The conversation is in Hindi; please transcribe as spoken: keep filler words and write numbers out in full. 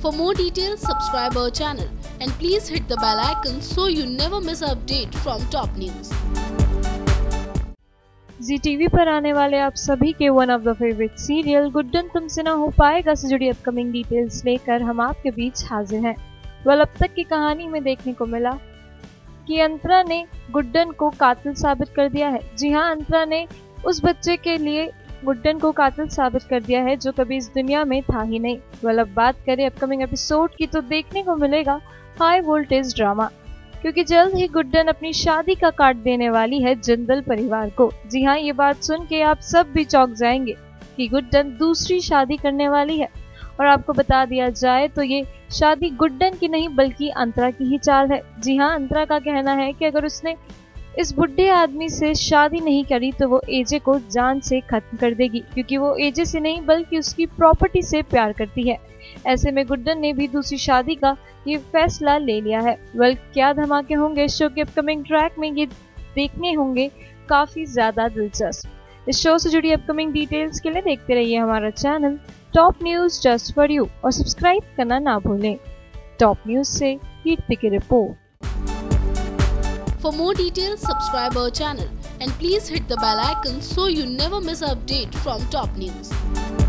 For more details, subscribe our channel and please hit the bell icon so you never miss an update from top news. Zee TV पर आने वाले आप सभी के one of the favourite serial Guddan Tumse Na हो पाएगा से जुड़ी अपकमिंग डिटेल्स लेकर हम आपके बीच हाजिर हैं। वेल अब तक की कहानी में देखने को मिला कि अंतरा ने गुड्डन को कातिल साबित कर दिया है। जी हाँ, अंतरा ने उस बच्चे के लिए गुड्डन को कातिल साबित कर दिया है जो कभी इस दुनिया में था ही नहीं। वेल अब बात करें अपकमिंग एपिसोड की तो देखने को मिलेगा हाई वोल्टेज ड्रामा, क्योंकि जल्द ही गुड्डन अपनी शादी का कार्ड देने वाली है जिंदल परिवार को। जी हाँ, ये बात सुन के आप सब भी चौंक जाएंगे कि गुड्डन दूसरी शादी करने वाली है। और आपको बता दिया जाए तो ये शादी गुड्डन की नहीं बल्कि अंतरा की ही चाल है। जी हाँ, अंतरा का कहना है कि अगर उसने इस बुढ़े आदमी से शादी नहीं करी तो वो एजे को जान से खत्म कर देगी, क्योंकि वो एजे से नहीं बल्कि उसकी प्रॉपर्टी से प्यार करती है। ऐसे में गुड्डन ने भी दूसरी शादी का ये फैसला ले लिया है। वेल क्या धमाके होंगे शो के अपकमिंग ट्रैक में, ये देखने होंगे काफी ज्यादा दिलचस्प। इस शो से जुड़ी अपकमिंग डिटेल्स के लिए देखते रहिए हमारा channel top news just for you और सब्सक्राइब करना ना भूलें। टॉप न्यूज से कीर्ति की रिपोर्ट। For more details, subscribe our channel and please hit the bell icon so you never miss an update from top news.